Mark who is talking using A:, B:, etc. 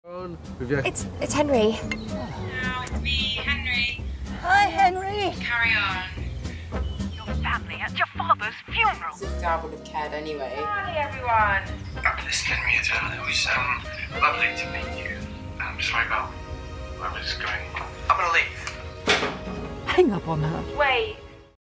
A: It's Henry.
B: No, it's me, Henry.
C: Hi, Henry.
B: Carry on.
C: Your family at your father's funeral.
D: As if Dad would have cared anyway.
B: Hi, everyone.
E: Listen, Henrietta, it was lovely to meet you. I'm sorry about I was going. I'm gonna leave.
C: Hang up on her.
B: Wait.